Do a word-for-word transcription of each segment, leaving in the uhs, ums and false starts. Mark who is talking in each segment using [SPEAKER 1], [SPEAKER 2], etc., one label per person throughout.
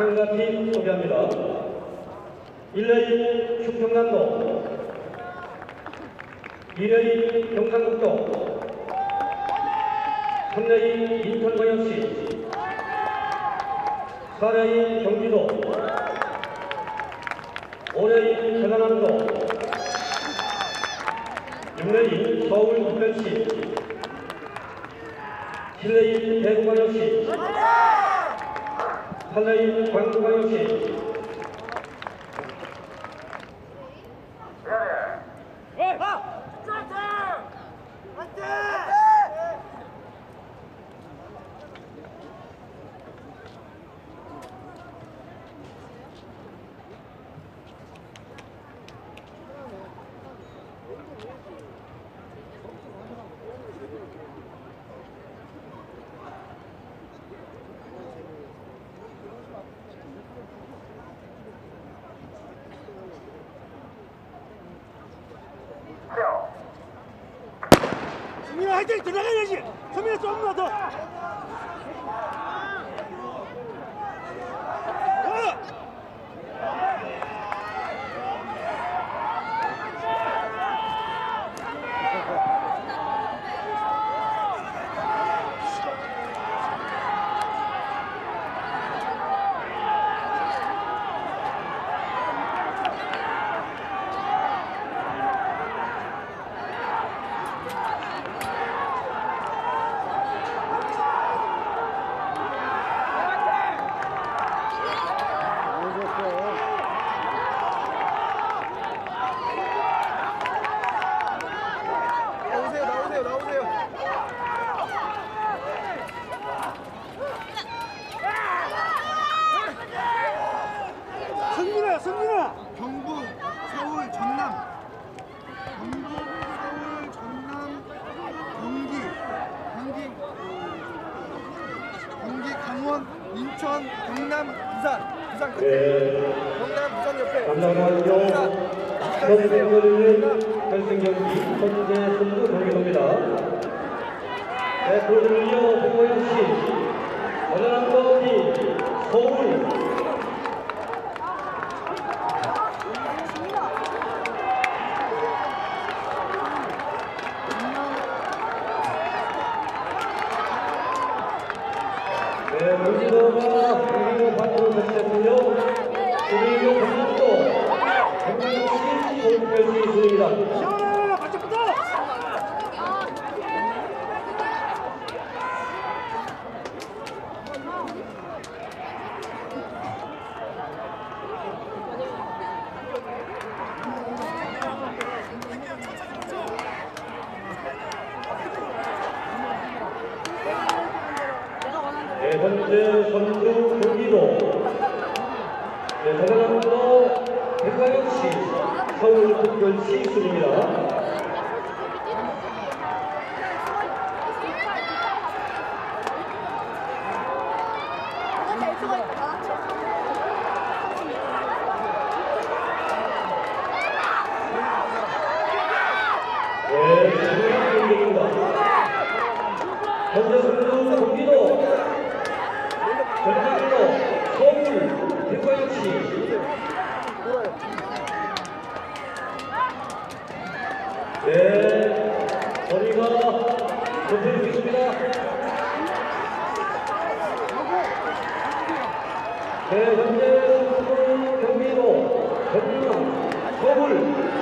[SPEAKER 1] 상가팀 소개합니다. 일 레인 충청남도, 이 레인 경상북도, 삼 레인 인천광역시, 사 레인 경기도, 오 레인 전라남도, 육 레인 서울특별시, 칠 레인 대구광역시, 팔 레인 광주광역시,
[SPEAKER 2] 성민아 화이팅! 들어가야지! 성민아 좀만 더! 성민아!
[SPEAKER 3] 경북, 서울, 전남, 경북, 서울, 전남, 경기, 경기, 경기, 강원, 인천, 경남, 부산, 부산 끝에, 경남, 부산 옆에.
[SPEAKER 1] 감사합니다. 선수들은 결승 경기 현재 선두 경기입니다. 네, 그를 이어 홍보영시, 전라남도팀, 서울, 네, 경기도가 경기도 밖으로 배치했고요. 그리고 경남도, 경남시 서울특별시 순입니다.
[SPEAKER 2] 시원하라! 바짝부터!
[SPEAKER 1] 네, 현재 선두 경기도, 네, 전라남도 대구광역시 서울특별시 순입니다. 네, 중요한 경기입니다. 현재 선두 경기도, 전라남도, 서울, 대구광역시. 네, 거리가 좁혀지고 있습니다. 네, 현재 선두 경기도, 전남, 서울.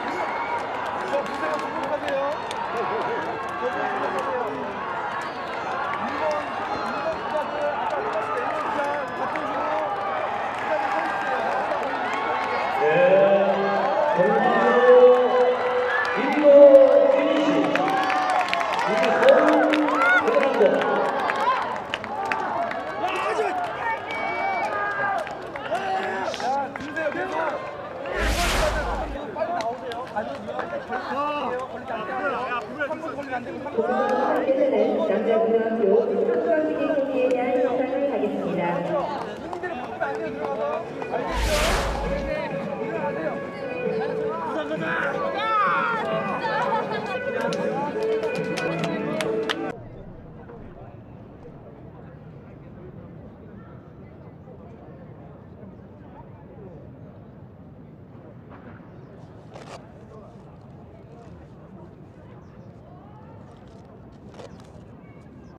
[SPEAKER 4] 선수는 남자고등학교 선수학생 경기에 대한 시상을 하겠습니다.
[SPEAKER 2] 부산 가자!